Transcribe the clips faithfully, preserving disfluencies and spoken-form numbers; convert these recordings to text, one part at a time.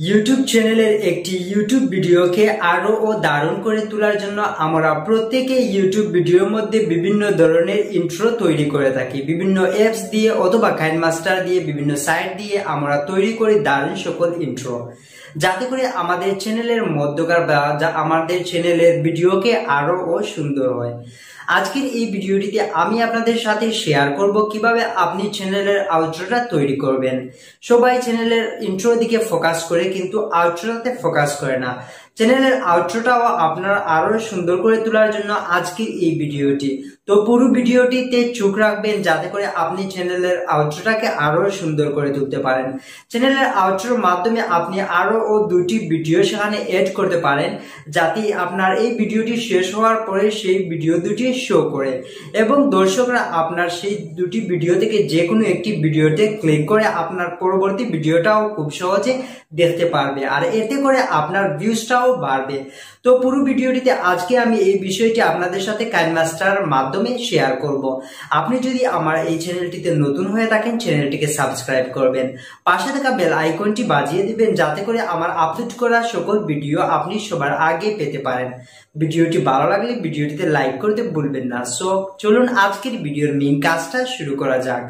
YouTube চ্যানেলের একটি YouTube ভিডিওকে আরো ও দারুণ করে তোলার জন্য আমরা প্রত্যেকে ইউটিউব ভিডিওর মধ্যে বিভিন্ন ধরনের ইন্ট্রো তৈরি করে থাকি। বিভিন্ন অ্যাপস দিয়ে অথবা কাইনমাস্টার দিয়ে বিভিন্ন সাইট দিয়ে আমরা তৈরি করি দারুণ সকল ইন্ট্রো, যাতে করে আমাদের চ্যানেলের মধ্যকার বা আমাদের চ্যানেলের ভিডিওকে আরো ও সুন্দর হয়। আজকের এই ভিডিওটিতে আমি আপনাদের সাথে শেয়ার করব কিভাবে আপনি চ্যানেলের আউটরোটা তৈরি করবেন। সবাই চ্যানেলের ইন্ট্রো দিকে ফোকাস করে কিন্তু আউটরোতে ফোকাস করে না। চ্যানেলের আউটরোটাও আপনার আরো সুন্দর করে তোলার জন্য আজকের এই ভিডিওটি। তো পুরো ভিডিওটিতে চোখ রাখবেন যাতে করে আপনি চ্যানেলের আউটরোটাকে আরো সুন্দর করে তুলতে পারেন। চ্যানেলের আউটরোর মাধ্যমে আপনি আরো ও দুটি ভিডিও সেখানে এড করতে পারেন, যাতে আপনার এই ভিডিওটি শেষ হওয়ার পরে সেই ভিডিও দুটি শো করে এবং দর্শকরা আপনার সেই দুটি ভিডিও থেকে যে কোনো একটি ভিডিওতে ক্লিক করে আপনার পরবর্তী ভিডিওটাও খুব সহজে দেখতে পারবে, আর এতে করে আপনার ভিউজটাও বাড়বে। তো পুরো ভিডিওটিতে আজকে আমি এই বিষয়টি আপনাদের সাথে কাইনমাস্টার মাধ্যমে শেয়ার করব। আপনি যদি আমার এই চ্যানেলটিতে নতুন হয়ে থাকেন, চ্যানেলটিকে সাবস্ক্রাইব করবেন, পাশে থাকা বেল আইকনটি বাজিয়ে দিবেন যাতে করে আমার আপলোড করা সকল ভিডিও আপনি সবার আগে পেতে পারেন। ভিডিওটি ভালো লাগলে ভিডিওটিতে লাইক করতে ভুলবেন না। সো চলুন আজকের ভিডিওর মেইন কাজটা শুরু করা যাক।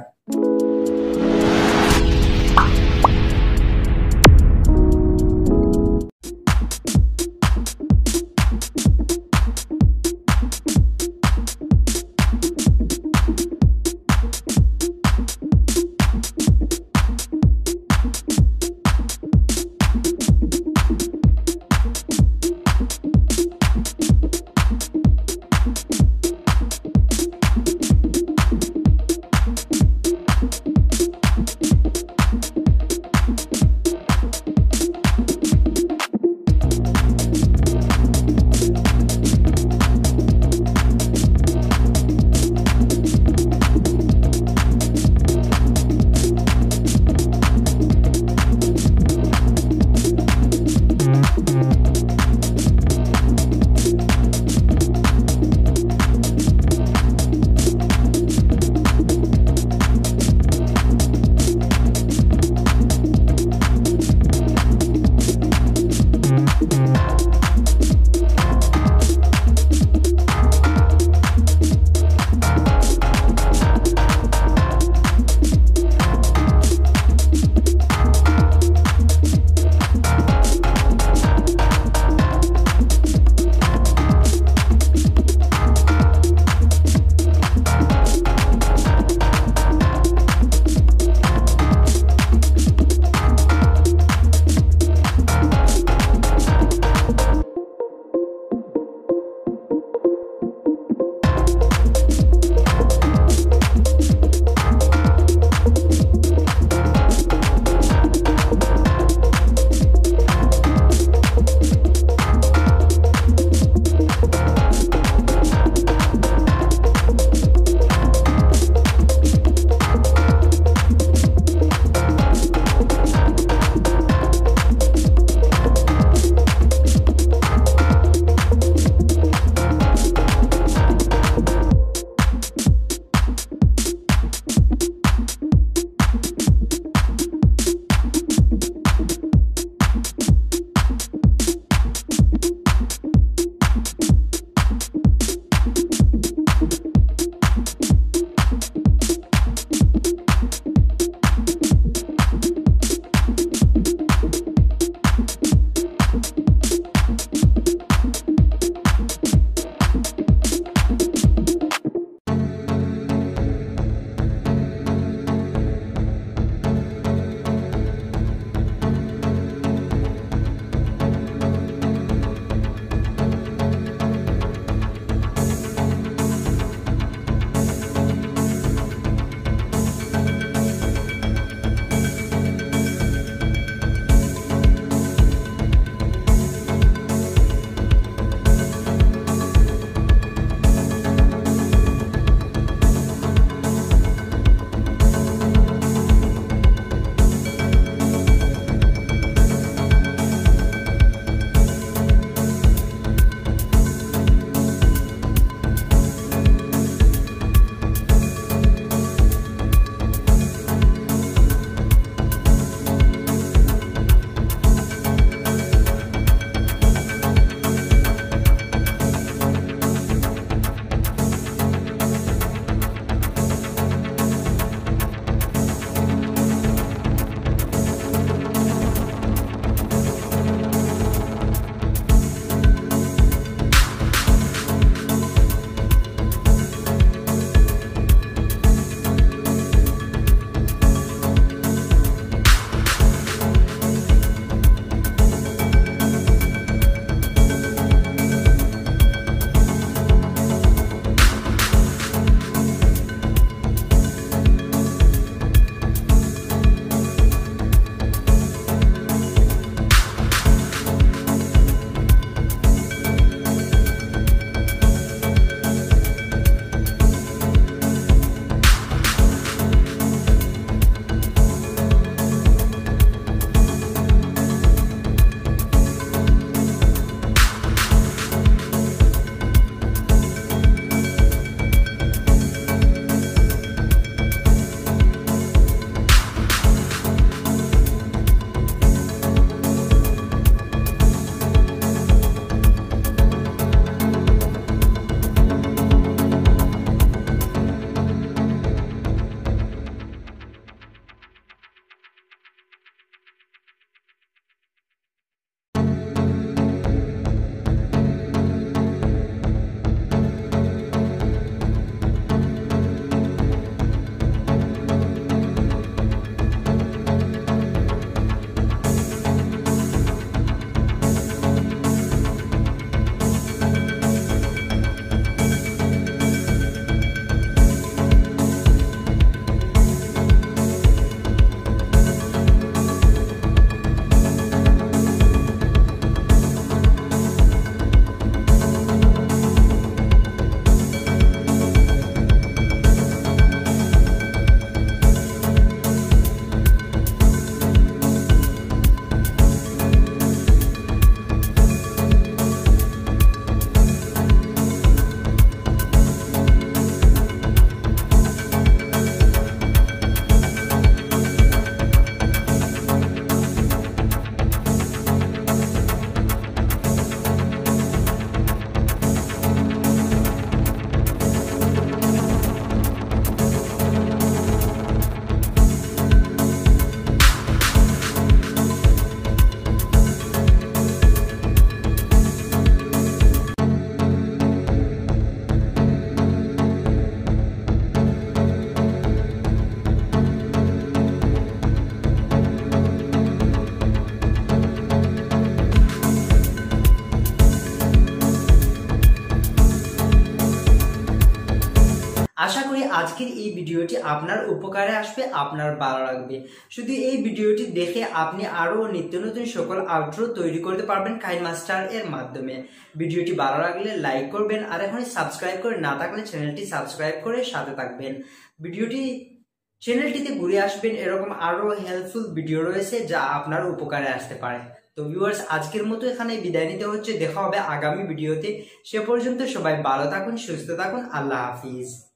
আশা করি আজকের এই ভিডিওটি আপনার উপকারে আসবে, আপনার ভালো লাগবে। শুধু এই ভিডিওটি দেখে আপনি আরো নিত্য নতুন সকল আউটরো তৈরি করতে পারবেন কাইনমাস্টার এর মাধ্যমে। ভিডিওটি ভালো লাগলে লাইক করবেন, আর এখনই সাবস্ক্রাইব করে না থাকলে চ্যানেলটি সাবস্ক্রাইব করে সাথে থাকবেন। ভিডিওটি চ্যানেলটিতে ঘুরে আসবেন, এরকম আরো হেল্পফুল ভিডিও রয়েছে যা আপনার উপকারে আসতে পারে। তো ভিউয়ার্স, আজকের মতো এখানে বিদায় নিতে হচ্ছে। দেখা হবে আগামী ভিডিওতে। সে পর্যন্ত সবাই ভালো থাকুন, সুস্থ থাকুন। আল্লাহ হাফিজ।